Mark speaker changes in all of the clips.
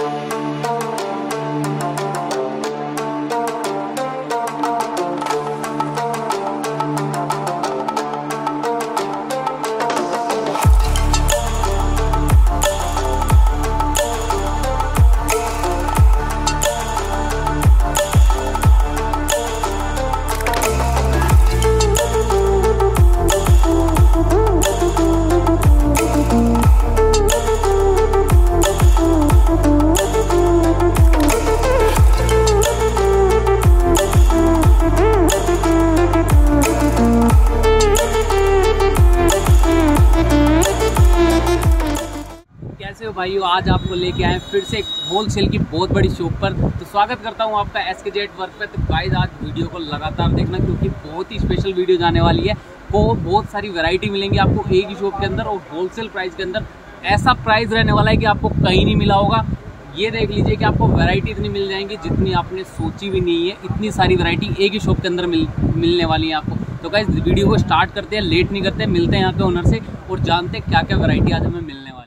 Speaker 1: कैसे हो भाइयों, आज आपको लेके आए फिर से एक होलसेल की बहुत बड़ी शॉप पर। तो स्वागत करता हूं आपका SKZ वर्क पे। तो गाइस आज वीडियो को लगातार देखना क्योंकि बहुत ही स्पेशल वीडियो जाने वाली है। वो बहुत सारी वैरायटी मिलेंगी आपको एक ही शॉप के अंदर और होलसेल प्राइस के अंदर। ऐसा प्राइस रहने वाला है कि आपको कहीं नहीं मिला होगा। ये देख लीजिए कि आपको वैरायटी इतनी मिल जाएंगी जितनी आपने सोची भी नहीं है। इतनी सारी वैरायटी एक ही शॉप के अंदर मिलने वाली है आपको। तो गाइस वीडियो को स्टार्ट करते हैं, लेट नहीं करते, मिलते हैं यहाँ के ओनर से और जानते हैं क्या क्या वैरायटी आज हमें मिलने वाली है।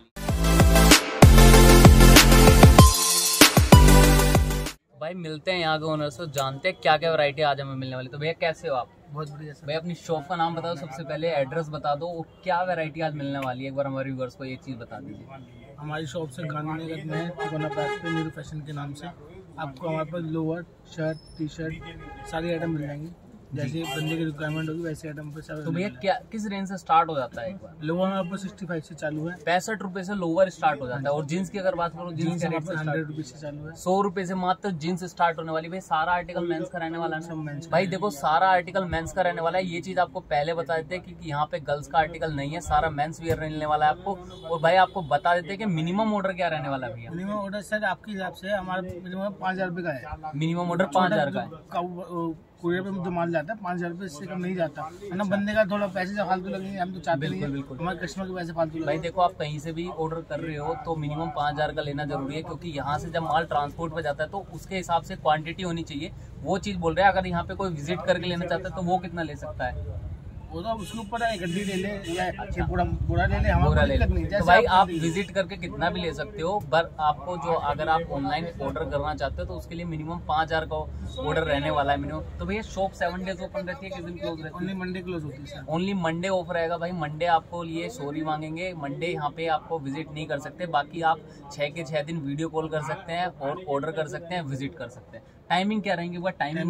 Speaker 1: भाई मिलते हैं यहाँ के ओनर से, जानते हैं क्या क्या वैरायटी आज हमें मिलने वाली। तो भैया कैसे हो आप?
Speaker 2: बहुत बढ़िया सर।
Speaker 1: भैया अपनी शॉप का नाम बताओ सबसे पहले, एड्रेस बता दो और क्या वैरायटी आज मिलने वाली है। एक बार हमारे व्यूअर्स को ये चीज़ बता दीजिए।
Speaker 2: हमारी शॉप से गांधीनगर में तिकोना पार्क पे न्यू फैशन के नाम से आपको हमारे पास लोअर, शर्ट, टी शर्ट सारी आइटम मिल जाएंगी। जैसे बंदे की रिक्वायरमेंट होगी वैसे आइटम पे सब।
Speaker 1: तो भैया क्या किस रेंज से स्टार्ट हो जाता है? एक बार
Speaker 2: लोअर में आपको 65 से चालू है,
Speaker 1: 65 रुपए से लोअर स्टार्ट हो जाता है। और जींस की अगर बात करो, जींस का रेट
Speaker 2: 100 रुपये से चालू है।
Speaker 1: 100 रुपए से मात्र जींस स्टार्ट होने वाली। भाई सारा आर्टिकल मेंस का रहने वाला है
Speaker 2: सब मेंस।
Speaker 1: भाई देखो सारा आर्टिकल मेंस का रहने वाला है। ये चीज आपको पहले बता देते हैं कि यहाँ पे गर्ल्स का आर्टिकल नहीं है, सारा मेंस वियर रहने वाला है आपको। और भाई आपको बता देते हैं कि मिनिमम ऑर्डर क्या रहने वाला है भैया?
Speaker 2: मिनिमम ऑर्डर सर आपके हिसाब से हमारे मिनिमम 5000 रुपये का है।
Speaker 1: मिनिमम ऑर्डर 5000 का है।
Speaker 2: कुरियर पे जो माल जाता है 5000 रुपये, इससे कम नहीं जाता है ना। बंदे का थोड़ा पैसे जो फालतू लगेंगे, हम तो चाहते नहीं है हमारे कस्टमर के पैसे फालतू।
Speaker 1: भाई देखो आप कहीं से भी ऑर्डर कर रहे हो तो मिनिमम 5000 का लेना जरूरी है, क्योंकि यहाँ से जब माल ट्रांसपोर्ट पे जाता है तो उसके हिसाब से क्वांटिटी होनी चाहिए। वो चीज बोल रहे हैं। अगर यहाँ पे कोई विजिट करके लेना चाहता है तो वो कितना ले सकता है?
Speaker 2: वो तो उसके ऊपर है, गड्डी ले ले या पूरा बोरा ले ले, हमारा
Speaker 1: ले
Speaker 2: दिक्कत नहीं।
Speaker 1: तो भाई आप विजिट करके कितना भी ले सकते हो, पर आपको जो अगर आप ऑनलाइन ऑर्डर करना चाहते हो तो उसके लिए मिनिमम 5000 का ऑर्डर रहने वाला है मिनिमम। तो भैया शॉप 7 डेज ओपन रहती है, किस दिन क्लोज रहती है?
Speaker 2: ओनली मंडे क्लोज होती है सर।
Speaker 1: ओनली मंडे ऑफ रहेगा भाई। मंडे आपको ये सॉरी मांगेंगे, मंडे यहाँ पे आपको विजिट नहीं कर सकते। बाकी आप 6 के 6 दिन वीडियो कॉल कर सकते हैं और ऑर्डर कर सकते हैं, विजिट कर सकते हैं। टाइमिंग क्या रहेंगी? वो टाइमिंग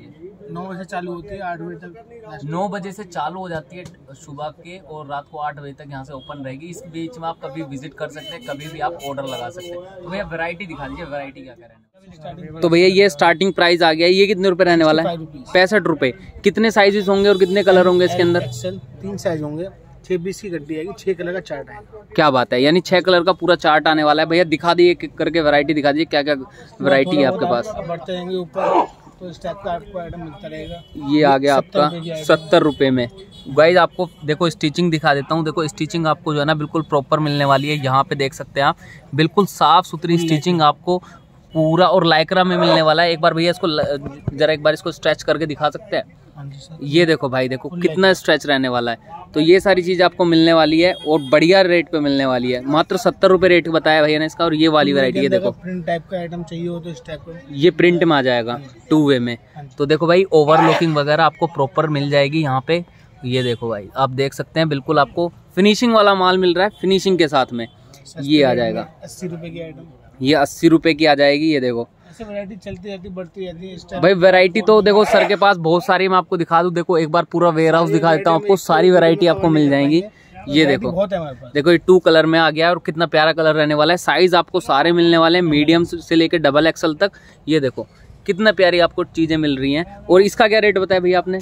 Speaker 2: 9 बजे चालू होती है, 8 बजे तक।
Speaker 1: 9 बजे से चालू हो जाती है सुबह के और रात को 8 बजे तक यहाँ से ओपन रहेगी। इस बीच में आप कभी विजिट कर सकते हैं, कभी भी आप ऑर्डर लगा सकते हैं। तो भैया वैरायटी दिखा दीजिए, वैरायटी क्या करें? तो भैया ये स्टार्टिंग प्राइस आ गया, ये कितने रुपए रहने वाला है? 65 रुपए। कितने साइजेस होंगे और कितने कलर होंगे इसके अंदर?
Speaker 2: 3 साइज होंगे, 6-20 की गड्डी आएगी, 6 कलर का चार्ट आएगा।
Speaker 1: क्या बात है, यानी 6 कलर का पूरा चार्ट आने वाला है। भैया दिखा दिए करके वैरायटी दिखा दीजिए, क्या क्या वैरायटी है आपके पास?
Speaker 2: बढ़ते रहेंगे ऊपर तो इस टाइप का आपको आइटम मिलता रहेगा।
Speaker 1: ये आ गया आपका 70 रुपए में। गाइज आपको देखो स्टिचिंग दिखा देता हूँ। देखो स्टिचिंग आपको जो है ना बिल्कुल प्रॉपर मिलने वाली है। यहाँ पे देख सकते हैं आप, बिल्कुल साफ सुथरी स्टिचिंग आपको पूरा और लाइक्रा में मिलने वाला है। एक बार भैया इसको जरा एक बार इसको स्ट्रेच करके दिखा सकते हैं? ये देखो भाई, देखो कितना स्ट्रेच रहने वाला है। तो ये सारी चीज आपको मिलने वाली है और बढ़िया रेट पे मिलने वाली है। मात्र 70 रुपए रेट बताया भैया ने इसका। और ये वाली वैरायटी है, देखो
Speaker 2: प्रिंट टाइप का आइटम चाहिए हो तो इस टाइप का
Speaker 1: ये प्रिंट में आ जाएगा 2 वे में। तो देखो भाई ओवरलॉकिंग वगैरह आपको प्रॉपर मिल जाएगी यहाँ पे। ये देखो भाई आप देख सकते हैं, बिल्कुल आपको फिनिशिंग वाला माल मिल रहा है, फिनिशिंग के साथ में। ये आ जाएगा
Speaker 2: 80 रुपए की आइटम,
Speaker 1: ये 80 रुपए की आ जाएगी। ये देखो
Speaker 2: वैरायटी चलती रहती, बढ़ती रहती है
Speaker 1: भाई। वैरायटी तो देखो सर के पास बहुत सारी, मैं आपको दिखा दूं। देखो एक बार पूरा वेयर हाउस दिखा देता हूँ आपको, सारी वैरायटी आपको मिल जाएंगी। ये देखो
Speaker 2: बहुत है हमारे पास।
Speaker 1: देखो ये 2 कलर में आ गया और कितना प्यारा कलर रहने वाला है। साइज आपको सारे मिलने वाले हैं, मीडियम से लेकर डबल XL तक। ये देखो कितना प्यारी आपको चीजें मिल रही हैं। और इसका क्या रेट बताया भैया आपने?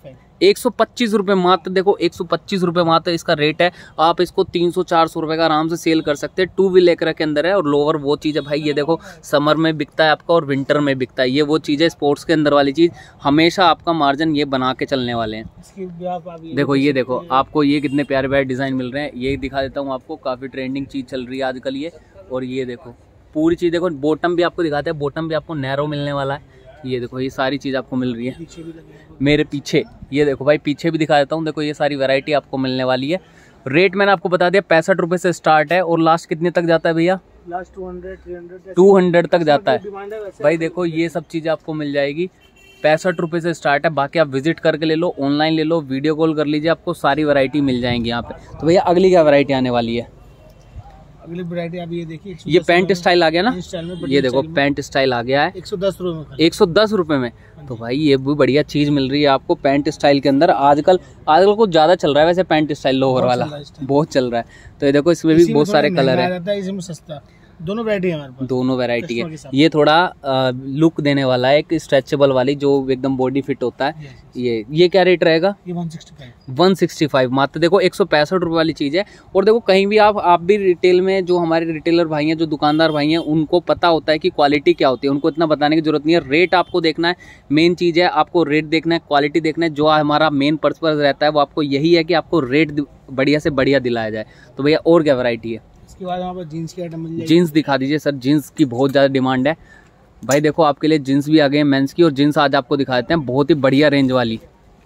Speaker 1: 125 रुपए मात्र। देखो 125 रुपए मात्र इसका रेट है। आप इसको 300-400 रुपए का आराम से सेल कर सकते हैं। 2 व्हील लेकर के अंदर है और लोअर वो चीज़ है भाई। ये देखो समर में बिकता है आपका और विंटर में बिकता है। ये वो चीज़ है स्पोर्ट्स के अंदर वाली चीज़। हमेशा आपका मार्जिन ये बना के चलने वाले हैं। देखो ये देखो आपको ये कितने प्यारे प्यारे डिज़ाइन मिल रहे हैं। ये दिखा देता हूँ आपको, काफ़ी ट्रेंडिंग चीज़ चल रही है आजकल ये। और ये देखो पूरी चीज़ देखो, बॉटम भी आपको दिखाते हैं। बॉटम भी आपको नैरो मिलने वाला है। ये देखो ये सारी चीज़ आपको मिल रही है मेरे पीछे। ये देखो भाई पीछे भी दिखा देता हूँ। देखो ये सारी वैरायटी आपको मिलने वाली है। रेट मैंने आपको बता दिया 65 रुपये से स्टार्ट है और लास्ट कितने तक जाता है भैया?
Speaker 2: लास्ट
Speaker 1: 200 तक जाता है भाई। देखो ये सब चीज़ आपको मिल जाएगी, 65 रुपये से स्टार्ट है। बाकी आप विजिट करके ले लो, ऑनलाइन ले लो, वीडियो कॉल कर लीजिए, आपको सारी वैरायटी मिल जाएंगी यहाँ पे। तो भैया अगली क्या वैरायटी आने वाली है?
Speaker 2: अगली वैरायटी आप ये देखिए,
Speaker 1: ये पैंट स्टाइल आ गया ना, ये देखो पैंट स्टाइल आ गया है
Speaker 2: 110 रुपये में।
Speaker 1: 110 रुपये में। तो भाई ये भी बढ़िया चीज मिल रही है आपको पैंट स्टाइल के अंदर। आजकल कुछ ज्यादा चल रहा है वैसे पैंट स्टाइल, लोअर वाला बहुत चल रहा है। तो ये देखो इसमें भी बहुत सारे कलर है,
Speaker 2: इसमें सस्ता, दोनों वैरायटी है हमारे पास,
Speaker 1: दोनों वैरायटी है। ये थोड़ा लुक देने वाला है, एक स्ट्रेचेबल वाली जो एकदम बॉडी फिट होता है। ये क्या रेट रहेगा?
Speaker 2: ये 165
Speaker 1: मात्र। देखो 165 रुपये वाली चीज़ है। और देखो कहीं भी आप भी रिटेल में, जो हमारे रिटेलर भाई हैं, जो दुकानदार भाई हैं, उनको पता होता है कि क्वालिटी क्या होती है, उनको इतना बताने की जरूरत नहीं है। रेट आपको देखना है, मेन चीज़ है आपको रेट देखना है, क्वालिटी देखना है। जो हमारा मेन पर्पस रहता है वो आपको यही है कि आपको रेट बढ़िया से बढ़िया दिलाया जाए। तो भैया और क्या वैरायटी है?
Speaker 2: इसके बाद हमारे पास जीन्स की आइटम मिल जाएगी।
Speaker 1: जीन्स दिखा दीजिए सर, जीन्स की बहुत ज़्यादा डिमांड है भाई। देखो आपके लिए जीन्स भी आ गए हैं मेंस की, और जीन्स आज आपको दिखा देते हैं बहुत ही बढ़िया रेंज वाली।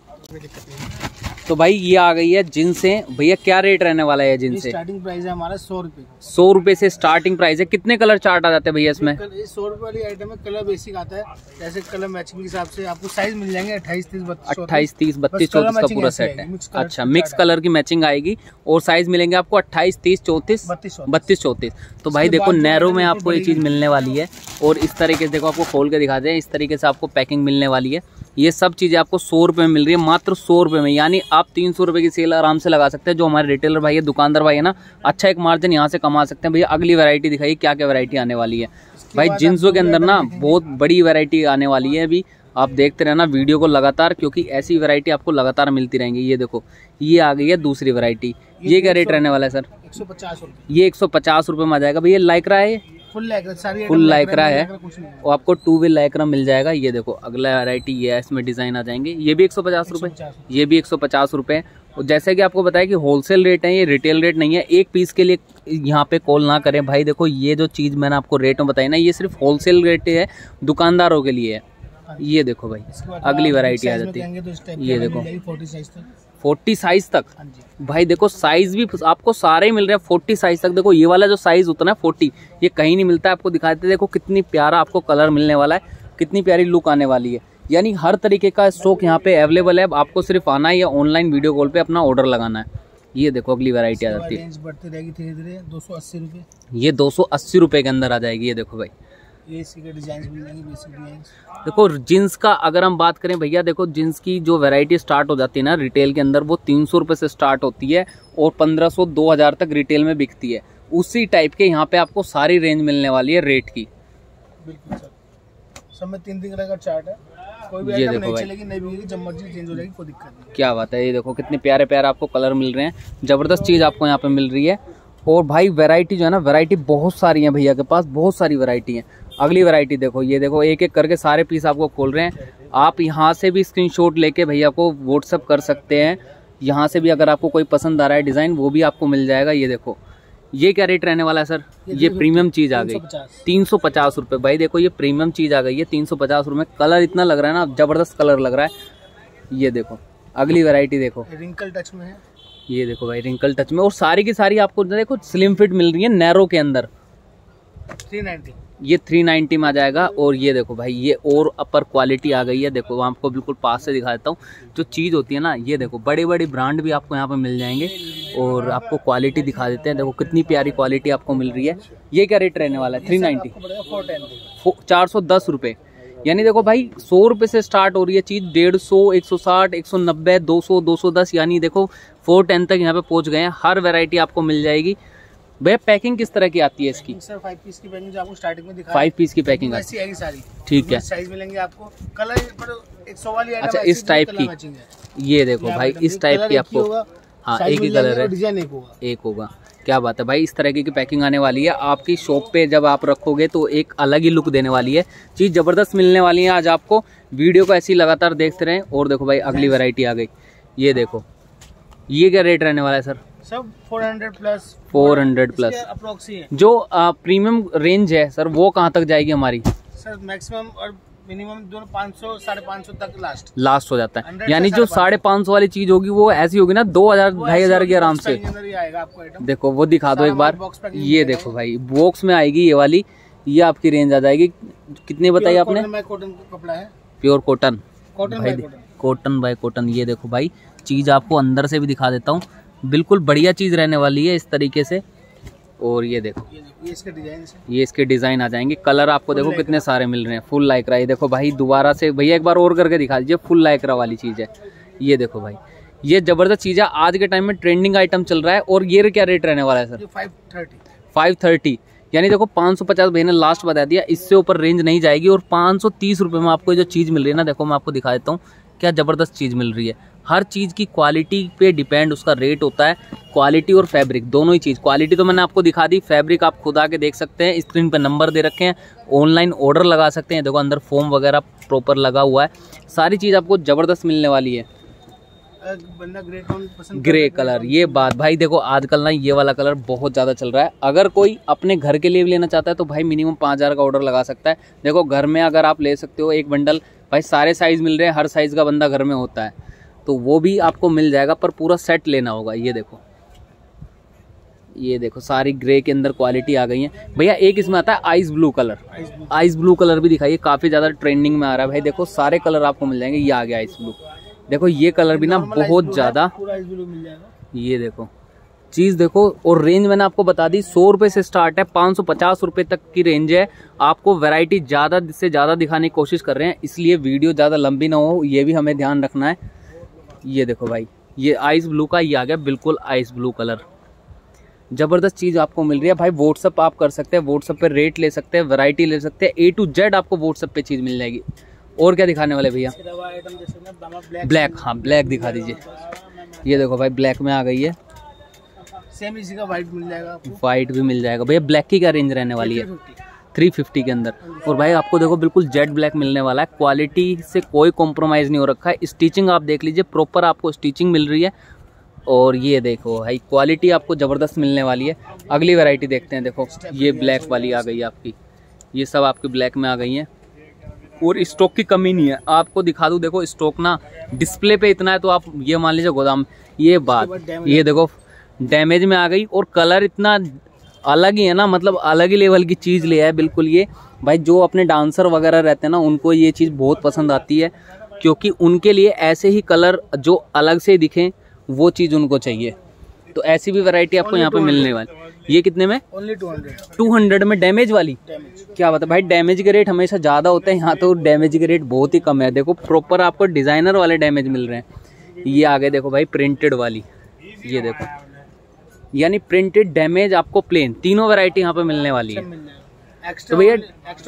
Speaker 1: तो भाई ये आ गई है जींसें। भैया क्या रेट रहने वाला है जींस से?
Speaker 2: स्टार्टिंग प्राइस है हमारा 100 रुपये।
Speaker 1: 100 रुपये से स्टार्टिंग प्राइस है। कितने कलर चार्ट आ जाते हैं भैया इसमें?
Speaker 2: 100 रुपये वाली आइटम में कलर बेसिक आता है, जैसे कलर मैचिंग के हिसाब से आपको साइज मिल जाएंगे 28, 30, 32 का पूरा सेट है।
Speaker 1: अच्छा, मिक्स कलर की मैचिंग आएगी और साइज मिलेंगे आपको 28, 30, 34, 32, 34। तो भाई देखो नैरो में आपको ये चीज मिलने वाली है। और इस तरीके से देखो आपको खोल के दिखा दें, इस तरीके से आपको पैकिंग मिलने वाली है। ये सब चीज़ें आपको 100 रुपये में मिल रही है, मात्र 100 रुपये में। यानी आप 300 रुपये की सेल आराम से लगा सकते हैं। जो हमारे रिटेलर भाई है, दुकानदार भाई है ना, अच्छा एक मार्जिन यहाँ से कमा सकते हैं। भैया अगली वैरायटी दिखाइए, क्या क्या वैरायटी आने वाली है? भाई जींसों के अंदर ना बहुत बड़ी वैरायटी आने वाली है। अभी आप देखते रहना वीडियो को लगातार, क्योंकि ऐसी वैरायटी आपको लगातार मिलती रहेंगी। ये देखो ये आ गई है दूसरी वैरायटी। ये क्या रेट रहने वाला है सर?
Speaker 2: 150 रुपये।
Speaker 1: ये 150 रुपये में आ जाएगा। भैया लाइक्रा है,
Speaker 2: फुल
Speaker 1: लाइक्रा है, और आपको 2 व्हील लाइक्रा मिल जाएगा। ये देखो अगला वैरायटी ये है, इसमें डिजाइन आ जाएंगे। ये भी 150 रुपये, ये भी 150 रुपये। और जैसे कि आपको बताया कि होलसेल रेट है, ये रिटेल रेट नहीं है। एक पीस के लिए यहाँ पे कॉल ना करें भाई। देखो ये जो चीज़ मैंने आपको रेट में बताई ना, ये सिर्फ होलसेल रेट है, दुकानदारों के लिए है। ये देखो भाई अगली वैरायटी आ जाती है। ये देखो 40 साइज तक। भाई देखो साइज भी आपको सारे ही मिल रहे हैं 40 साइज तक। देखो ये वाला जो साइज होता है ना 40, ये कहीं नहीं मिलता है। आपको दिखाते देखो कितनी प्यारा आपको कलर मिलने वाला है, कितनी प्यारी लुक आने वाली है। यानी हर तरीके का स्टॉक यहाँ पे अवेलेबल है। आपको सिर्फ आना है या ऑनलाइन वीडियो कॉल पे अपना ऑर्डर लगाना है। ये देखो अगली वैरायटी आ जाती है,
Speaker 2: बढ़ती रहेगी धीरे-धीरे। 280 रुपये।
Speaker 1: ये 280 रुपये के अंदर आ जाएगी। ये देखो भाई
Speaker 2: ये इसी के डिजाइन मिल जाएंगे, बेसिक डिजाइन।
Speaker 1: देखो जींस का अगर हम बात करें भैया, देखो जींस की जो वैरायटी स्टार्ट हो जाती है ना रिटेल के अंदर, वो 300 रुपये से स्टार्ट होती है और 1500, 2000 तक रिटेल में बिकती है। उसी टाइप के यहाँ पे आपको सारी रेंज मिलने वाली है रेट की।
Speaker 2: बिल्कुल सर, सब में 3 कलर का चार्ट है। कोई भी
Speaker 1: ये
Speaker 2: आइटम
Speaker 1: देखो
Speaker 2: नहीं
Speaker 1: भाई,
Speaker 2: चलेगी, नहीं बिकेगी, जब मर्जी चेंज हो जाएगी, कोई दिक्कत नहीं।
Speaker 1: क्या बात है। ये देखो कितने प्यारे प्यारे आपको कलर मिल रहे हैं, जबरदस्त चीज़ आपको यहाँ पे मिल रही है। और भाई वैरायटी जो है ना, वैरायटी बहुत सारी है भैया के पास, बहुत सारी वैरायटी है। अगली वैरायटी देखो, ये देखो एक एक करके सारे पीस आपको खोल रहे हैं। आप यहाँ से भी स्क्रीनशॉट लेके भैया को व्हाट्सअप कर सकते हैं। यहाँ से भी अगर आपको कोई पसंद आ रहा है डिज़ाइन, वो भी आपको मिल जाएगा। ये देखो ये क्या रेट रहने वाला है सर? ये प्रीमियम चीज़ आ गई 350 रुपये। भाई देखो ये प्रीमियम चीज़ आ गई है 350 रुपये। कलर इतना लग रहा है ना, जबरदस्त कलर लग रहा है। ये देखो अगली वैरायटी देखो,
Speaker 2: रिंकल टच में है।
Speaker 1: ये देखो भाई रिंकल टच में, और सारी की सारी आपको देखो स्लिम फिट मिल रही है नैरो के अंदर।
Speaker 2: 390,
Speaker 1: ये 390 में आ जाएगा। और ये देखो भाई ये और अपर क्वालिटी आ गई है। देखो वहाँ आपको बिल्कुल पास से दिखा देता हूँ। जो चीज़ होती है ना, ये देखो बड़े बड़े ब्रांड भी आपको यहाँ पे मिल जाएंगे और आपको क्वालिटी दिखा देते हैं। देखो कितनी प्यारी क्वालिटी आपको मिल रही है। ये क्या रेट रहने वाला है? 390, 410 रुपये। यानी देखो भाई 100 रुपये से स्टार्ट हो रही है चीज़, 150, 160, 190, 200, 210, यानी देखो 410 तक यहाँ पे पहुँच गए हैं। हर वैरायटी आपको मिल जाएगी। भैया पैकिंग किस तरह की आती है इसकी?
Speaker 2: सर 5 पीस की पैकिंग जो आपको स्टार्टिंग में दिखाया,
Speaker 1: 5 पीस की पैकिंग
Speaker 2: ऐसी आएगी सारी।
Speaker 1: ठीक है,
Speaker 2: साइज मिलेंगे आपको, कलर पर 100 वाली आइटम।
Speaker 1: अच्छा इस टाइप की, ये देखो भाई इस टाइप की आपको, हाँ एक ही कलर है,
Speaker 2: डिजाइन एक होगा।
Speaker 1: क्या बात है भाई, इस तरह की पैकिंग आने वाली है आपकी शॉप पे। जब आप रखोगे तो एक अलग ही लुक देने वाली है, चीज़ जबरदस्त मिलने वाली है आज आपको। वीडियो को ऐसे ही लगातार देखते रहें। और देखो भाई अगली वैरायटी आ गई। ये देखो ये क्या रेट रहने वाला है सर?
Speaker 2: सब 400 प्लस।
Speaker 1: 400 प्लस
Speaker 2: अप्रोक्सी है।
Speaker 1: जो प्रीमियम रेंज है सर, वो कहाँ तक जाएगी हमारी?
Speaker 2: सर मैक्सिमम और मिनिमम दोनों 500 550 तक
Speaker 1: लास्ट हो जाता है। यानी जो 550 वाली चीज होगी वो ऐसी होगी ना 2000 2500 की आराम से।
Speaker 2: आपको
Speaker 1: देखो वो दिखा दो एक बार, ये देखो भाई बॉक्स में आएगी ये वाली, ये आपकी रेंज आ जाएगी। कितनी बताई आपने?
Speaker 2: कॉटन का कपड़ा है,
Speaker 1: pure cotton,
Speaker 2: cotton
Speaker 1: cotton by cotton. ये देखो भाई चीज आपको अंदर से भी दिखा देता हूँ, बिल्कुल बढ़िया चीज रहने वाली है इस तरीके से। और ये देखो
Speaker 2: ये इसके डिजाइन से,
Speaker 1: ये इसके डिजाइन आ जाएंगे। कलर आपको देखो कितने सारे मिल रहे हैं। फुल लाइक्रा, ये देखो भाई दोबारा से भैया एक बार और करके दिखा दीजिए। फुल लाइक्रा वाली चीज है, ये देखो भाई ये जबरदस्त चीज है। आज के टाइम में ट्रेंडिंग आइटम चल रहा है। और ये क्या रेट रहने वाला है सर? 530। यानी देखो 550 भैया ने लास्ट बता दिया, इससे ऊपर रेंज नहीं जाएगी। और 530 रुपये में आपको जो चीज़ मिल रही है ना, देखो मैं आपको दिखा देता हूँ क्या ज़बरदस्त चीज़ मिल रही है। हर चीज़ की क्वालिटी पे डिपेंड उसका रेट होता है, क्वालिटी और फैब्रिक दोनों ही चीज़। क्वालिटी तो मैंने आपको दिखा दी, फैब्रिक आप खुद आके देख सकते हैं, स्क्रीन पे नंबर दे रखे हैं, ऑनलाइन ऑर्डर लगा सकते हैं। देखो अंदर फॉर्म वगैरह प्रॉपर लगा हुआ है, सारी चीज़ आपको ज़बरदस्त मिलने वाली है।
Speaker 2: बंदा ग्रे टोन पसंद,
Speaker 1: ग्रे कलर, ये बात भाई देखो आजकल ना ये वाला कलर बहुत ज़्यादा चल रहा है। अगर कोई अपने घर के लिए भी लेना चाहता है तो भाई मिनिमम 5000 का ऑर्डर लगा सकता है। देखो घर में अगर आप ले सकते हो एक बंडल, भाई सारे साइज़ मिल रहे हैं, हर साइज़ का बंदा घर में होता है तो वो भी आपको मिल जाएगा, पर पूरा सेट लेना होगा। ये देखो, ये देखो सारी ग्रे के अंदर क्वालिटी आ गई है भैया। एक इसमें आता है ice blue colour, ice blue colour भी दिखाइए, काफ़ी ज़्यादा ट्रेंडिंग में आ रहा है भाई। देखो सारे कलर आपको मिल जाएंगे। ये आ गया आइस ब्लू, देखो ये कलर भी ना बहुत ज़्यादा, ये देखो चीज़ देखो। और रेंज मैंने आपको बता दी 100 रुपये से स्टार्ट है, 550 रुपये तक की रेंज है। आपको वैरायटी ज़्यादा से ज़्यादा दिखाने की कोशिश कर रहे हैं, इसलिए वीडियो ज़्यादा लंबी ना हो, ये भी हमें ध्यान रखना है। ये देखो भाई ये आइस ब्लू का ये आ गया, बिल्कुल आइस ब्लू कलर, ज़बरदस्त चीज़ आपको मिल रही है भाई। व्हाट्सअप आप कर सकते हैं, व्हाट्सअप पे रेट ले सकते हैं, वैरायटी ले सकते हैं, A to Z आपको व्हाट्सअप पे चीज़ मिल जाएगी। और क्या दिखाने वाले भैया? ब्लैक, हाँ ब्लैक दिखा दीजिए। ये देखो भाई ब्लैक में आ गई है,
Speaker 2: सेम इसी का वाइट मिल जाएगा,
Speaker 1: वाइट भी मिल जाएगा भैया। ब्लैक की क्या रेंज रहने वाली है? 350 के अंदर। और भाई आपको देखो बिल्कुल जेट ब्लैक मिलने वाला है, क्वालिटी से कोई कॉम्प्रोमाइज़ नहीं हो रखा है। स्टिचिंग आप देख लीजिए, प्रॉपर आपको स्टिचिंग मिल रही है। और ये देखो भाई क्वालिटी आपको ज़बरदस्त मिलने वाली है। अगली वैरायटी देखते हैं। देखो ये ब्लैक वाली आ गई आपकी, ये सब आपकी ब्लैक में आ गई हैं। और स्टॉक की कमी नहीं है, आपको दिखा दूँ। देखो स्टॉक ना डिस्प्ले पे इतना है तो आप ये मान लीजिए गोदाम, ये बात, ये देखो डैमेज में आ गई। और कलर इतना अलग ही है ना, मतलब अलग ही लेवल की चीज़ ले है बिल्कुल। ये भाई जो अपने डांसर वगैरह रहते हैं ना, उनको ये चीज़ बहुत पसंद आती है, क्योंकि उनके लिए ऐसे ही कलर जो अलग से दिखें वो चीज़ उनको चाहिए। तो ऐसी भी वैरायटी आपको यहाँ पे मिलने वाली। ये कितने में?
Speaker 2: ओनली
Speaker 1: 200 में डैमेज वाली। क्या बात है भाई, डैमेज के रेट हमेशा ज़्यादा होते हैं, यहाँ तो डैमेज के रेट बहुत ही कम है। देखो प्रॉपर आपको डिज़ाइनर वाले डैमेज मिल रहे हैं। ये आगे देखो भाई प्रिंटेड वाली, ये देखो यानी प्रिंटेड डैमेज आपको प्लेन, तीनों वैरायटी यहाँ पे मिलने वाली है। तो भैया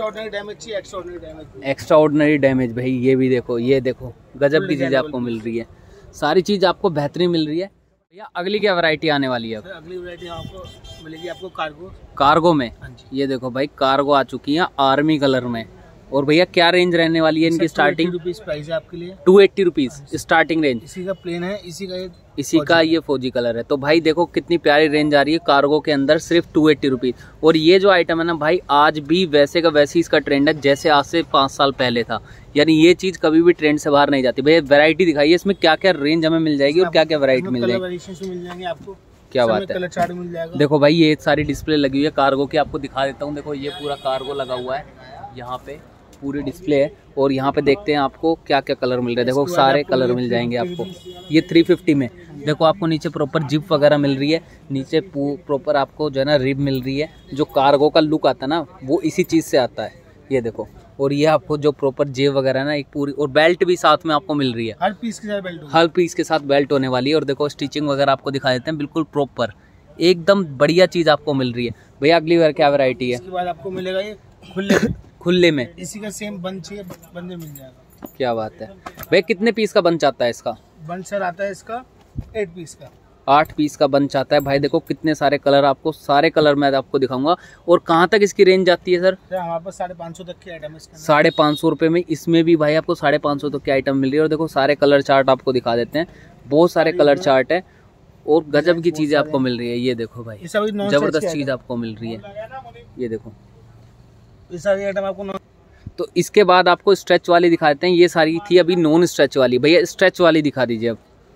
Speaker 1: एक्स्ट्रा ऑर्डिनरी डैमेज भाई ये भी देखो, ये देखो गजब की चीज़ आपको मिल रही है, सारी चीज़ आपको बेहतरीन मिल रही है। भैया अगली क्या वैरायटी आने वाली है?
Speaker 2: अगली वैरायटी आपको मिलेगी आपको
Speaker 1: कार्गो में। ये देखो भाई कार्गो आ चुकी है आर्मी कलर में। और भैया क्या रेंज रहने वाली है इनकी? स्टार्टिंग
Speaker 2: प्राइस है आपके लिए
Speaker 1: 280 रुपीज़ स्टार्टिंग रेंज।
Speaker 2: इसी का प्लेन है,
Speaker 1: इसी का ये फौजी कलर है। तो भाई देखो कितनी प्यारी रेंज आ रही है कार्गो के अंदर, सिर्फ 280 रुपीज़। और ये जो आइटम है ना भाई, आज भी वैसे का वैसे इसका ट्रेंड है जैसे आज से 5 साल पहले था। यानी ये चीज़ कभी भी ट्रेंड से बाहर नहीं जाती। भैया वैरायटी दिखाइए, इसमें क्या क्या रेंज हमें मिल जाएगी और क्या क्या वैरायटी मिल जाएगी?
Speaker 2: आपको
Speaker 1: क्या बात है,
Speaker 2: मिल जाएगा।
Speaker 1: देखो भाई ये सारी डिस्प्ले लगी हुई है कार्गो की, आपको दिखा देता हूँ। देखो ये पूरा कार्गो लगा हुआ है, यहाँ पे पूरी डिस्प्ले है। और यहाँ पे देखते हैं आपको क्या क्या कलर मिल रहे हैं। देखो सारे कलर मिल जाएंगे आपको। ये 350 में देखो आपको नीचे प्रॉपर जिप वगैरह मिल रही है, नीचे प्रॉपर आपको जो है ना रिब मिल रही है। जो कार्गो का लुक आता है ना वो इसी चीज़ से आता है, ये देखो। और ये आपको जो प्रॉपर जेब वगैरह ना एक पूरी, और बेल्ट भी साथ में आपको मिल रही है,
Speaker 2: हर पीस के साथ बेल्ट,
Speaker 1: हर पीस के साथ बेल्ट होने वाली है। और देखो स्टिचिंग वगैरह आपको दिखा देते हैं, बिल्कुल प्रॉपर एकदम बढ़िया चीज़ आपको मिल रही है। भैया अगली बार क्या वैरायटी है?
Speaker 2: इसके बाद आपको मिलेगा ये
Speaker 1: खुले में,
Speaker 2: इसी का सेम बंच बंदे मिल जाएगा।
Speaker 1: क्या बात है भैया, कितने पीस का बंच आता है इसका?
Speaker 2: बंच सर आता है इसका 8 पीस का,
Speaker 1: 8 पीस का बंच आता है। भाई देखो कितने सारे कलर, आपको सारे कलर मैं आपको दिखाऊंगा। और कहाँ तक इसकी रेंज जाती है सर?
Speaker 2: हमारे पास 550 तक की आइटम है।
Speaker 1: 550 रुपये में इसमें भी भाई आपको 550 तक की आइटम मिल रही है। और देखो सारे कलर चार्ट आपको दिखा देते हैं, बहुत सारे कलर चार्ट है और गजब की चीज़ें आपको मिल रही है। ये देखो भाई जबरदस्त चीज़ आपको मिल रही है, ये देखो
Speaker 2: ये सारी आइटम आपको।
Speaker 1: तो इसके बाद आपको स्ट्रेच वाली दिखा देते हैं। ये सारी थी अभी नॉन स्ट्रेच वाली, भैया स्ट्रेच वाली दिखा दीजिए अब।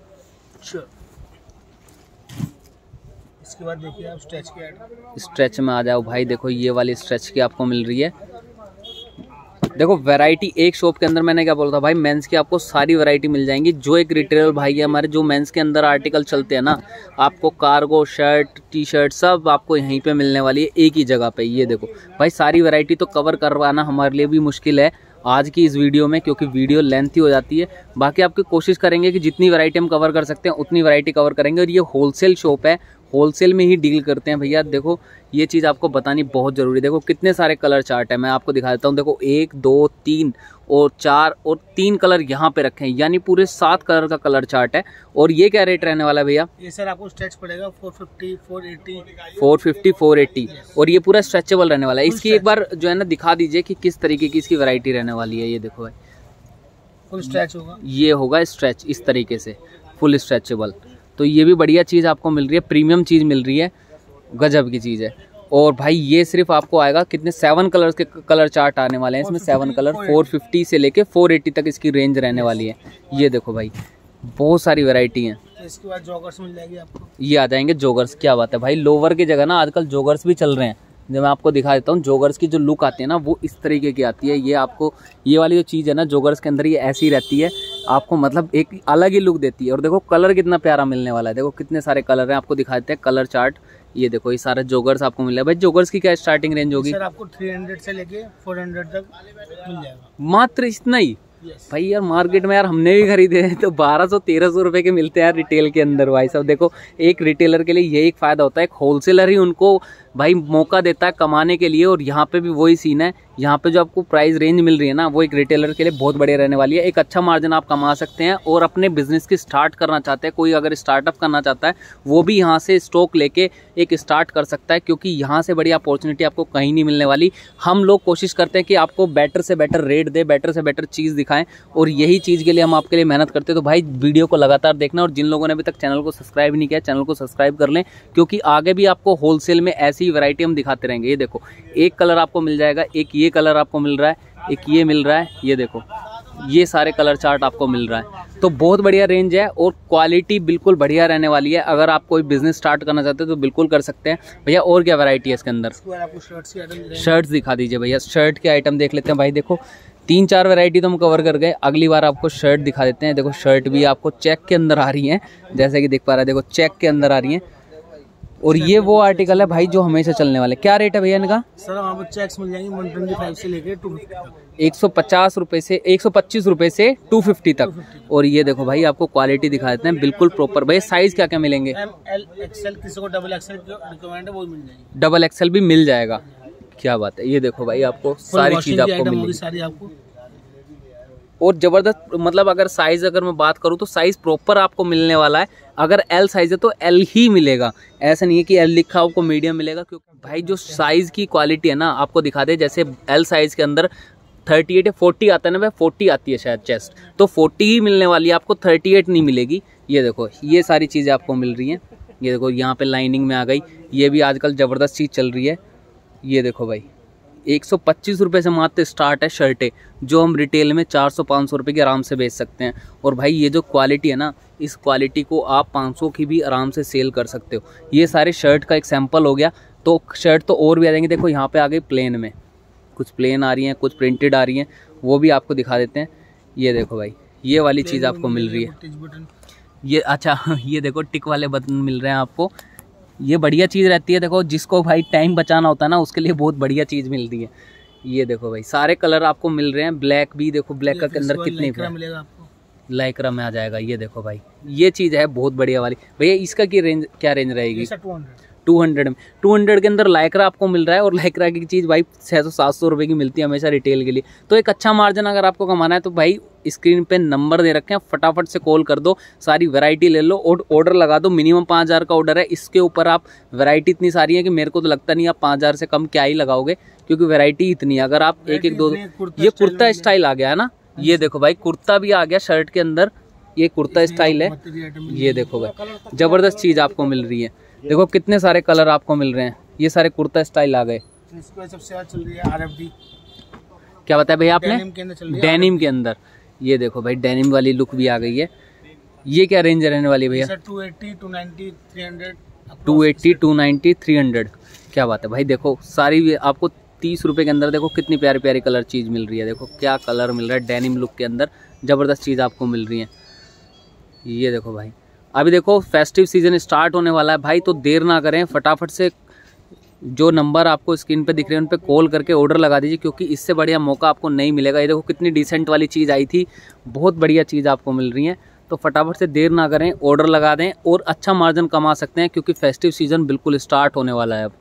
Speaker 2: इसके बाद देखिए आप स्ट्रेच के आइटम,
Speaker 1: स्ट्रेच में आ जाओ भाई। देखो ये वाली स्ट्रेच की आपको मिल रही है। देखो वैरायटी एक शॉप के अंदर, मैंने क्या बोला था भाई, मेंस की आपको सारी वैरायटी मिल जाएंगी। जो एक रिटेलर भाई है हमारे, जो मेंस के अंदर आर्टिकल चलते हैं ना, आपको कार्गो, शर्ट, टी शर्ट सब आपको यहीं पे मिलने वाली है एक ही जगह पे। ये देखो भाई सारी वैरायटी तो कवर करवाना हमारे लिए भी मुश्किल है आज की इस वीडियो में, क्योंकि वीडियो लेंथी हो जाती है। बाकी आपकी कोशिश करेंगे कि जितनी वैरायटी हम कवर कर सकते हैं उतनी वैरायटी कवर करेंगे। और ये होलसेल शॉप है, होलसेल में ही डील करते हैं भैया। देखो ये चीज़ आपको बतानी बहुत ज़रूरी है। देखो कितने सारे कलर चार्ट है, मैं आपको दिखा देता हूँ। देखो 1 2 3 और 4 और 3 कलर यहाँ पे रखे हैं, यानी पूरे 7 कलर का कलर चार्ट है। और ये क्या रेट रहने वाला है भैया?
Speaker 2: ये सर आपको स्ट्रेच पड़ेगा 450
Speaker 1: 480 और ये पूरा स्ट्रेचेबल रहने वाला है। इसकी एक बार जो है ना दिखा दीजिए कि किस तरीके की इसकी वैरायटी रहने वाली है। ये देखो भाई
Speaker 2: फुल स्ट्रेच होगा,
Speaker 1: ये होगा स्ट्रेच इस तरीके से, फुल स्ट्रेचेबल। तो ये भी बढ़िया चीज़ आपको मिल रही है, प्रीमियम चीज़ मिल रही है, गजब की चीज़ है। और भाई ये सिर्फ आपको आएगा कितने, 7 कलर्स के कलर चार्ट आने वाले हैं इसमें। 7 कलर 450 से लेके 480 तक इसकी रेंज रहने वाली है। ये देखो भाई बहुत सारी वैरायटी हैं।
Speaker 2: इसके बाद जॉगर्स मिल जाएगी आपको,
Speaker 1: ये आ जाएंगे जॉगर्स। क्या बात है भाई, लोवर की जगह ना आजकल जॉगर्स भी चल रहे हैं। जो मैं आपको दिखा देता हूँ, जॉगर्स की जो लुक आती है ना वो इस तरीके की आती है। ये आपको ये वाली जो चीज़ है ना जॉगर्स के अंदर, ये ऐसी रहती है, आपको मतलब एक अलग ही लुक देती है। और देखो कलर कितना प्यारा मिलने वाला है। देखो कितने सारे कलर हैं, आपको दिखा देते हैं कलर चार्ट। ये देखो ये सारे जॉगर्स आपको मिल रहा है। भाई जॉगर्स की क्या स्टार्टिंग रेंज होगी?
Speaker 2: सर आपको 300 से लेके 400 तक मिल जाएगा,
Speaker 1: मात्र इतना ही? भाई यार मार्केट में यार हमने भी खरीदे हैं तो 1200-1300 रुपए के मिलते हैं यार रिटेल के अंदर। भाई साहब देखो एक रिटेलर के लिए यही एक फ़ायदा होता है, एक होलसेलर ही उनको भाई मौका देता है कमाने के लिए। और यहाँ पे भी वही सीन है, यहाँ पे जो आपको प्राइस रेंज मिल रही है ना वो एक रिटेलर के लिए बहुत बढ़िया रहने वाली है। एक अच्छा मार्जिन आप कमा सकते हैं। और अपने बिजनेस की स्टार्ट करना चाहते हैं, कोई अगर स्टार्टअप करना चाहता है वो भी यहाँ से स्टॉक लेके एक स्टार्ट कर सकता है, क्योंकि यहाँ से बड़ी अपॉर्चुनिटी आपको कहीं नहीं मिलने वाली। हम लोग कोशिश करते हैं कि आपको बेटर से बेटर रेट दे, बेटर से बेटर चीज़ दिखाएं, और यही चीज़ के लिए हम आपके लिए मेहनत करते हैं। तो भाई वीडियो को लगातार देखना, और जिन लोगों ने अभी तक चैनल को सब्सक्राइब नहीं किया चैनल को सब्सक्राइब कर लें, क्योंकि आगे भी आपको होलसेल में ऐसी वैरायटी हम दिखाते रहेंगे। ये देखो एक कलर आपको मिल जाएगा, एक ये कलर आपको मिल रहा है, एक ये मिल रहा है। ये देखो ये सारे कलर चार्ट आपको मिल रहा है। तो बहुत बढ़िया रेंज है और क्वालिटी बिल्कुल बढ़िया रहने वाली है। अगर आप कोई बिजनेस स्टार्ट करना चाहते हैं तो बिल्कुल कर सकते हैं भैया। और क्या वैरायटी है इसके अंदर? शर्ट्स दिखा दीजिए भैया, शर्ट के आइटम देख लेते हैं भाई। देखो 3-4 वैरायटी तो हम कवर कर गए, अगली बार आपको शर्ट दिखा देते हैं। देखो शर्ट भी आपको चेक के अंदर आ रही है, जैसे कि देख पा रहे हैं। देखो चेक के अंदर आ रही है, और ये वो आर्टिकल है भाई जो हमेशा चलने वाले। क्या रेट है भैया इनका?
Speaker 2: सर वहाँ पर चेक्स मिल जाएंगे 125 से लेके
Speaker 1: 150 रुपए से 125 रुपए से 250 तक। और ये देखो भाई आपको क्वालिटी दिखा देते हैं बिल्कुल प्रॉपर। भैया साइज क्या क्या मिलेंगे?
Speaker 2: ML XL, किसी को डबल एक्सएल रिक्वायरमेंट है वो मिल जाएगी,
Speaker 1: डबल एक्सएल भी मिल जाएगा। क्या बात है, ये देखो भाई आपको सारी चीज आपको मिलेगी
Speaker 2: सारी आपको।
Speaker 1: और जबरदस्त, मतलब अगर साइज अगर मैं बात करूँ तो साइज प्रॉपर आपको मिलने वाला है। अगर एल साइज है तो एल ही मिलेगा, ऐसा नहीं है कि एल लिखा आपको मीडियम मिलेगा। क्योंकि भाई जो साइज की क्वालिटी है ना आपको दिखा दे, जैसे एल साइज के अंदर 38 या 40 आता है ना, 40 आती है शायद चेस्ट, तो 40 ही मिलने वाली है आपको, 38 नहीं मिलेगी। ये देखो ये सारी चीज़ें आपको मिल रही हैं। ये देखो यहाँ पे लाइनिंग में आ गई, ये भी आजकल ज़बरदस्त चीज़ चल रही है। ये देखो भाई 125 रुपये से मात्र स्टार्ट है शर्टें, जो हम रिटेल में 400-500 रुपये की आराम से बेच सकते हैं। और भाई ये जो क्वालिटी है ना, इस क्वालिटी को आप 500 की भी आराम से सेल कर सकते हो। ये सारे शर्ट का एक सैंपल हो गया, तो शर्ट तो और भी आ जाएंगे। देखो यहाँ पे आ गई प्लेन में, कुछ प्लेन आ रही हैं, कुछ प्रिंटेड आ रही हैं, वो भी आपको दिखा देते हैं। ये देखो भाई ये वाली चीज़ आपको मिल रही है। ये अच्छा ये देखो टिक वाले बटन मिल रहे हैं आपको, ये बढ़िया चीज़ रहती है। देखो जिसको भाई टाइम बचाना होता है ना उसके लिए बहुत बढ़िया चीज़ मिलती है। ये देखो भाई सारे कलर आपको मिल रहे हैं। ब्लैक भी देखो, ब्लैक के अंदर कितने
Speaker 2: मिलेगा आपको,
Speaker 1: लाइक्रा में आ जाएगा। ये देखो भाई ये चीज़ है बहुत बढ़िया वाली। भैया इसका की रेंज क्या रेंज रहेगी? 200 में, 200 के अंदर लाइक्रा आपको मिल रहा है। और लाइक्रा की चीज़ भाई 600-700 रुपये की मिलती है हमेशा रिटेल के लिए। तो एक अच्छा मार्जिन अगर आपको कमाना है तो भाई स्क्रीन पे नंबर दे रखे हैं, फटाफट से कॉल कर दो, सारी वैरायटी ले लो और ऑर्डर लगा दो। मिनिमम 5000 का ऑर्डर है, इसके ऊपर आप वैरायटी इतनी सारी है कि मेरे को तो लगता नहीं आप 5000 से कम क्या ही लगाओगे, क्योंकि वैरायटी इतनी है। अगर आप एक दो, ये कुर्ता स्टाइल आ गया है ना, ये देखो भाई कुर्ता भी आ गया शर्ट के अंदर, ये कुर्ता स्टाइल है। ये देखो भाई ज़बरदस्त चीज़ आपको मिल रही है। देखो कितने सारे कलर आपको मिल रहे हैं, ये सारे कुर्ता स्टाइल आ गए।
Speaker 2: सबसे चल रही है RFD,
Speaker 1: क्या बताया भैया आपने?
Speaker 2: डेनिम के अंदर चल रही है।
Speaker 1: डेनिम के अंदर, ये देखो भाई डेनिम वाली लुक भी आ गई है। ये क्या रेंज रहने वाली है भैया?
Speaker 2: 280, 290, 300।
Speaker 1: 280, 290, 300। क्या बात है भाई, देखो सारी आपको 30 रुपये के अंदर देखो कितनी प्यारी प्यारी कलर चीज़ मिल रही है। देखो क्या कलर मिल रहा है डेनिम लुक के अंदर, ज़बरदस्त चीज़ आपको मिल रही है। ये देखो भाई, अभी देखो फेस्टिव सीजन स्टार्ट होने वाला है भाई, तो देर ना करें, फटाफट से जो नंबर आपको स्क्रीन पे दिख रहे हैं उन पे कॉल करके ऑर्डर लगा दीजिए, क्योंकि इससे बढ़िया मौका आपको नहीं मिलेगा। ये देखो कितनी डिसेंट वाली चीज़ आई थी, बहुत बढ़िया चीज़ आपको मिल रही है। तो फटाफट से देर ना करें, ऑर्डर लगा दें और अच्छा मार्जिन कमा सकते हैं, क्योंकि फेस्टिव सीजन बिल्कुल स्टार्ट होने वाला है अब।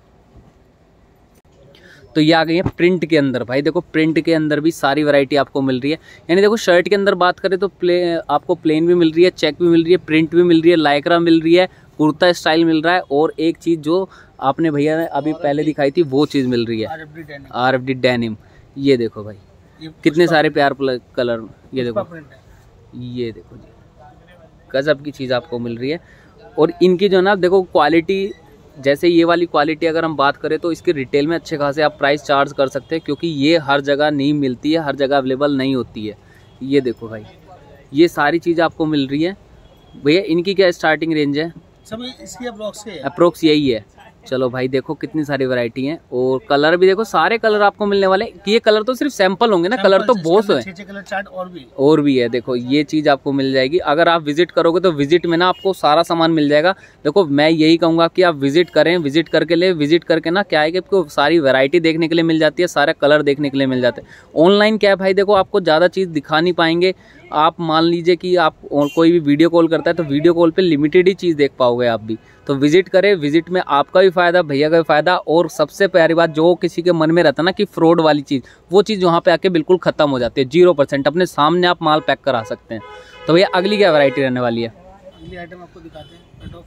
Speaker 1: तो ये आ गई है प्रिंट के अंदर भाई, देखो प्रिंट के अंदर भी सारी वैरायटी आपको मिल रही है। यानी देखो शर्ट के अंदर बात करें तो आपको प्लेन भी मिल रही है, चेक भी मिल रही है, प्रिंट भी मिल रही है, लाइक्रा मिल रही है, कुर्ता स्टाइल मिल रहा है, और एक चीज़ जो आपने भैया ने अभी पहले दिखाई थी वो चीज़ मिल रही है, RFD डेनिम। ये देखो भाई कितने सारे प्यार कलर, ये देखो ये देखो जी, गजब की चीज़ आपको मिल रही है। और इनकी जो है ना देखो क्वालिटी, जैसे ये वाली क्वालिटी अगर हम बात करें तो इसके रिटेल में अच्छे खासे आप प्राइस चार्ज कर सकते हैं, क्योंकि ये हर जगह नहीं मिलती है, हर जगह अवेलेबल नहीं होती है। ये देखो भाई, ये सारी चीज़ आपको मिल रही है भैया। इनकी क्या स्टार्टिंग रेंज है?
Speaker 2: सब इसकी
Speaker 1: अप्रोक्स यही है। चलो भाई देखो कितनी सारी वैरायटी हैं, और कलर भी देखो सारे कलर आपको मिलने वाले। ये कलर तो सिर्फ सैंपल होंगे ना, कलर तो बहुत है,
Speaker 2: 6 कलर चार्ट
Speaker 1: और भी है। देखो ये चीज़ आपको मिल जाएगी, अगर आप विजिट करोगे तो विजिट में ना आपको सारा सामान मिल जाएगा। देखो मैं यही कहूँगा कि आप विजिट करें, विजिट करके ले, विजिट करके ना क्या है कि आपको सारी वैरायटी देखने के लिए मिल जाती है, सारे कलर देखने के लिए मिल जाते हैं। ऑनलाइन क्या है भाई, देखो आपको ज़्यादा चीज़ दिखा नहीं पाएंगे। आप मान लीजिए कि आप कोई भी वीडियो कॉल करता है तो वीडियो कॉल पे लिमिटेड ही चीज़ देख पाओगे आप भी। तो विजिट करें, विजिट में आपका भी फ़ायदा, भैया का भी फ़ायदा, और सबसे प्यारी बात जो किसी के मन में रहता है ना कि फ्रॉड वाली चीज़, वो चीज़ वहाँ पे आके बिल्कुल ख़त्म हो जाती है। 0% अपने सामने आप माल पैक करा सकते हैं। तो भैया अगली क्या वैरायटी रहने वाली है?
Speaker 2: अगली आइटम आपको दिखाते हैं।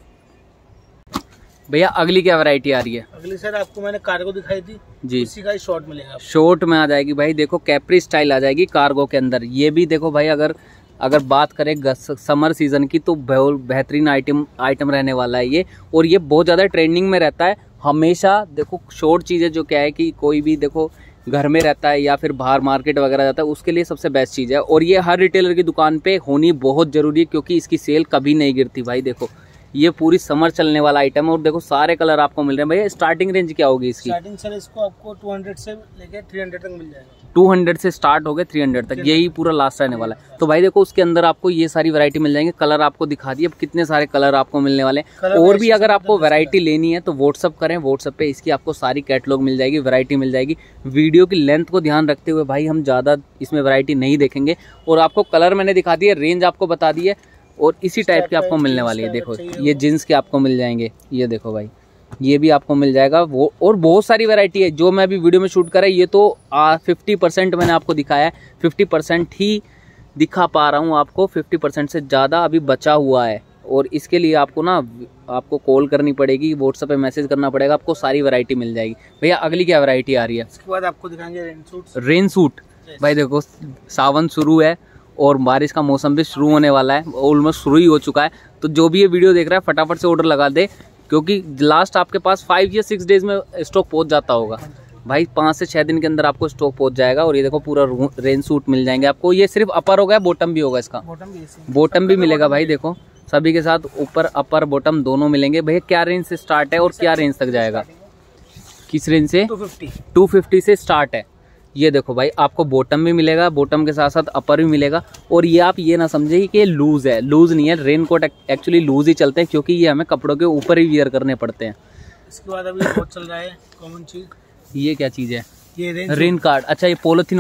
Speaker 1: भैया अगली क्या वैरायटी आ रही है?
Speaker 2: अगली सर आपको मैंने कार्गो दिखाई थी जी, इसी का ही शॉर्ट मिलेगा।
Speaker 1: शॉर्ट में आ जाएगी भाई, देखो कैप्री स्टाइल आ जाएगी कार्गो के अंदर। ये भी देखो भाई, अगर बात करें समर सीजन की तो बेहतरीन आइटम रहने वाला है ये, और ये बहुत ज़्यादा ट्रेंडिंग में रहता है हमेशा। देखो शॉर्ट चीज़ें जो क्या है कि कोई भी देखो घर में रहता है या फिर बाहर मार्केट वगैरह जाता है, उसके लिए सबसे बेस्ट चीज़ है, और ये हर रिटेलर की दुकान पे होनी बहुत ज़रूरी है, क्योंकि इसकी सेल कभी नहीं गिरती भाई। देखो ये पूरी समर चलने वाला आइटम है, और देखो सारे कलर आपको मिल रहे हैं। भैया स्टार्टिंग रेंज क्या होगी इसकी?
Speaker 2: स्टार्टिंग सर इसको आपको 200 से लेके 300 तक मिल जाएगा।
Speaker 1: 200 से स्टार्ट हो गए 300 तक, यही पूरा लास्ट रहने वाला है। तो भाई देखो उसके अंदर आपको ये सारी वैरायटी मिल जाएंगे। कलर आपको दिखा दिए, अब कितने सारे कलर आपको मिलने वाले हैं। और भी अगर आपको वैरायटी लेनी है तो व्हाट्सअप करें, व्हाट्सअप पे इसकी आपको सारी कैटलॉग मिल जाएगी, वैरायटी मिल जाएगी। वीडियो की लेंथ को ध्यान रखते हुए भाई हम ज़्यादा इसमें वैरायटी नहीं देखेंगे, और आपको कलर मैंने दिखा दिए, रेंज आपको बता दी है, और इसी टाइप के आपको मिलने वाली है। देखो ये जीन्स के आपको मिल जाएंगे, ये देखो भाई ये भी आपको मिल जाएगा वो, और बहुत सारी वैरायटी है जो मैं अभी वीडियो में शूट कर रहा है। ये तो 50% मैंने आपको दिखाया है, 50% ही दिखा पा रहा हूँ आपको, 50% से ज़्यादा अभी बचा हुआ है, और इसके लिए आपको ना आपको कॉल करनी पड़ेगी, व्हाट्सएप पे मैसेज करना पड़ेगा, आपको सारी वैरायटी मिल जाएगी। भैया अगली क्या वैरायटी आ रही है?
Speaker 2: इसके बाद आपको दिखाएंगे
Speaker 1: रेन सूट। भाई देखो सावन शुरू है और बारिश का मौसम भी शुरू होने वाला है, ऑलमोस्ट शुरू ही हो चुका है। तो जो भी ये वीडियो देख रहा है फटाफट से ऑर्डर लगा दे, क्योंकि लास्ट आपके पास 5 या 6 डेज में स्टॉक पहुंच जाता होगा भाई। 5 से 6 दिन के अंदर आपको स्टॉक पहुंच जाएगा। और ये देखो पूरा रेन सूट मिल जाएंगे आपको। ये सिर्फ अपर होगा, बॉटम भी होगा इसका? बॉटम भी मिलेगा भाई। देखो सभी के साथ ऊपर अपर बॉटम दोनों मिलेंगे। भैया क्या रेंज से स्टार्ट है और क्या रेंज तक जाएगा? किस रेंज से? 250 से स्टार्ट है। ये देखो भाई आपको बॉटम भी मिलेगा, बॉटम के साथ साथ अपर भी मिलेगा। और ये आप ये ना समझे कि ये लूज है, लूज नहीं है। रेन कोट एक्चुअली लूज ही चलते हैं, क्योंकि ये हमें कपड़ों के ऊपर ही वियर करने पड़ते हैं।
Speaker 2: इसके बाद अभी बहुत चल रहा है कॉमन चीज,
Speaker 1: ये क्या चीज है?
Speaker 2: ये
Speaker 1: रेन कार्ड। अच्छा ये पॉलिथीन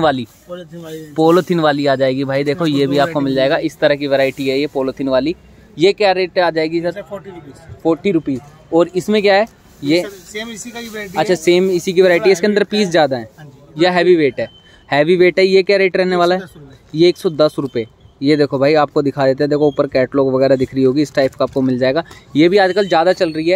Speaker 1: वाली आ जाएगी भाई। देखो ये भी आपको मिल जाएगा, इस तरह की वैरायटी है ये पॉलिथीन वाली। ये क्या रेट आ जाएगी सर? 40 रुपीज। और इसमें क्या है? ये
Speaker 2: सेम इसी का ही वैरायटी।
Speaker 1: अच्छा सेम इसी की वैरायटी है, इसके अंदर पीस ज्यादा है या हैवी वेट है? हैवी वेट है। ये क्या रेट रहने वाला है? ये 110 रुपये। ये देखो भाई आपको दिखा देते हैं, देखो ऊपर कैटलॉग वगैरह दिख रही होगी, इस टाइप का आपको मिल जाएगा। ये भी आजकल ज़्यादा चल रही है,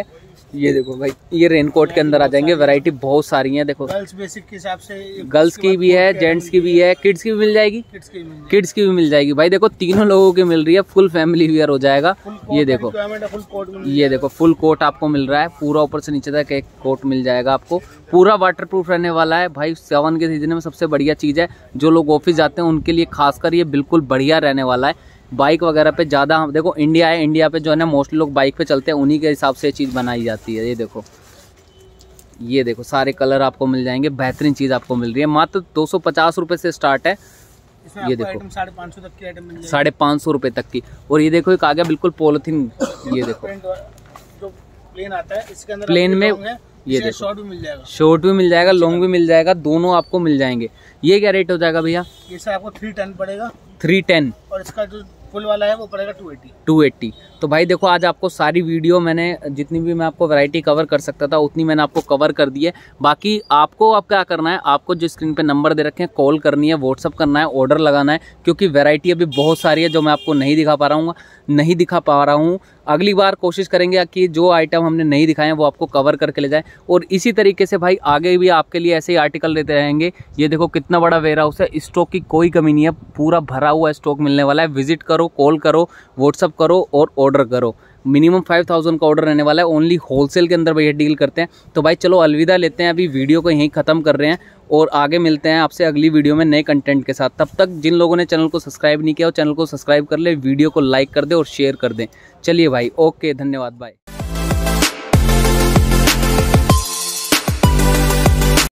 Speaker 1: ये देखो भाई, ये रेनकोट के अंदर आ जाएंगे, वैरायटी बहुत सारी है। देखो
Speaker 2: गर्ल्स बेसिक के हिसाब से,
Speaker 1: गर्ल्स की भी है, जेंट्स की भी है, किड्स की भी मिल जाएगी, किड्स की भी मिल जाएगी भाई। देखो तीनों लोगों की मिल रही है, फुल फैमिली वियर हो जाएगा। ये देखो, ये देखो फुल कोट आपको मिल रहा है, पूरा ऊपर से नीचे तक एक कोट मिल जाएगा आपको, पूरा वाटरप्रूफ रहने वाला है भाई। सावन के सीजन में सबसे बढ़िया चीज़ है, जो लोग ऑफिस जाते हैं उनके लिए खासकर ये बिल्कुल बढ़िया रहने वाला है। बाइक वगैरह पे ज़्यादा, हम देखो इंडिया है, इंडिया पे जो है ना मोस्टली लोग बाइक पे चलते हैं, उन्हीं के हिसाब से ये चीज़ बनाई जाती है। ये देखो सारे कलर आपको मिल जाएंगे, बेहतरीन चीज़ आपको मिल रही है। मात्र 250 रुपये से स्टार्ट है। ये देखो
Speaker 2: 550 तक की आइटम मिल जाएगी,
Speaker 1: 550 रुपये तक की। और ये देखो एक आ गया बिल्कुल पॉलिथीन, ये देखो
Speaker 2: जो प्लेन आता है, इसके अंदर
Speaker 1: प्लेन में ये देखो
Speaker 2: शॉर्ट भी मिल जाएगा,
Speaker 1: शॉर्ट भी मिल जाएगा, लॉन्ग भी मिल जाएगा, दोनों आपको मिल जाएंगे। ये क्या रेट हो जाएगा भैया?
Speaker 2: ये सर आपको 310 पड़ेगा,
Speaker 1: 310।
Speaker 2: और इसका जो फुल वाला है वो पड़ेगा
Speaker 1: 280। तो भाई देखो, आज आपको सारी वीडियो मैंने जितनी भी मैं आपको वैरायटी कवर कर सकता था उतनी मैंने आपको कवर कर दी है। बाकी आपको अब क्या करना है, आपको जो स्क्रीन पे नंबर दे रखे हैं, कॉल करनी है, व्हाट्सअप करना है, ऑर्डर लगाना है, क्योंकि वैरायटी अभी बहुत सारी है जो मैं आपको नहीं दिखा पा रहा हूँ। अगली बार कोशिश करेंगे कि जो आइटम हमने नहीं दिखाए हैं वो आपको कवर करके ले जाए। और इसी तरीके से भाई आगे भी आपके लिए ऐसे ही आर्टिकल लेते रहेंगे। ये देखो कितना बड़ा वेयर हाउस है, स्टॉक की कोई कमी नहीं है, पूरा भरा हुआ स्टॉक मिलने वाला है। विजिट करो, कॉल करो, व्हाट्सअप करो और ऑर्डर करो। मिनिमम 5000 का ऑर्डर रहने वाला है। ओनली होलसेल के अंदर भैया डील करते हैं। तो भाई चलो अलविदा लेते हैं, अभी वीडियो को यहीं ख़त्म कर रहे हैं और आगे मिलते हैं आपसे अगली वीडियो में नए कंटेंट के साथ। तब तक जिन लोगों ने चैनल को सब्सक्राइब नहीं किया वो चैनल को सब्सक्राइब कर ले, वीडियो को लाइक कर दे और शेयर कर दें। चलिए भाई, ओके, धन्यवाद, बाय।